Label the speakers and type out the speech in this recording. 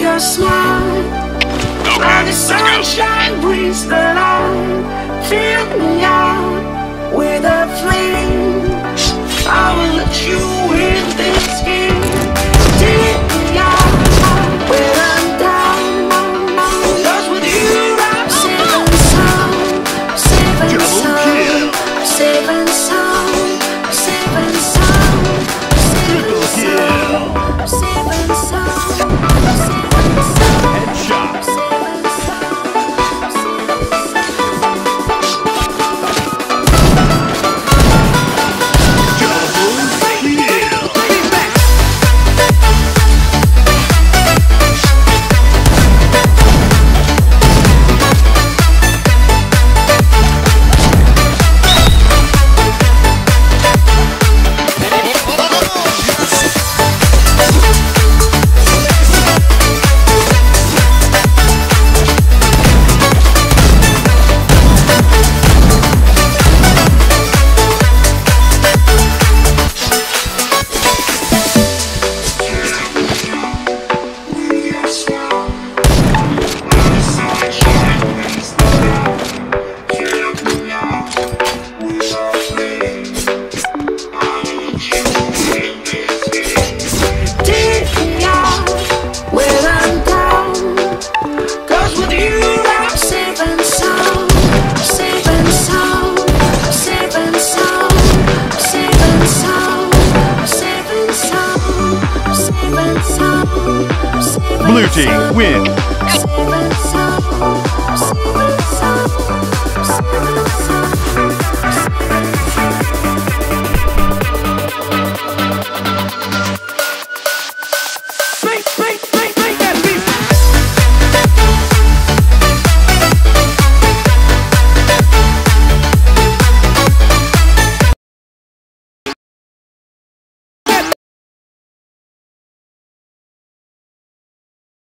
Speaker 1: your smile.
Speaker 2: Okay,
Speaker 1: The
Speaker 2: let's go.
Speaker 1: sunshine brings the light. Fill me out with a flame. I will let you in this game. Take me out when I'm down. 'Cause with you I'm safe and sound. Safe and sound. Safe and sound. Safe and sound. Safe and sound. Safe and sound. Safe and sound.
Speaker 2: Headshot. Blue team win.
Speaker 1: Safe and sound.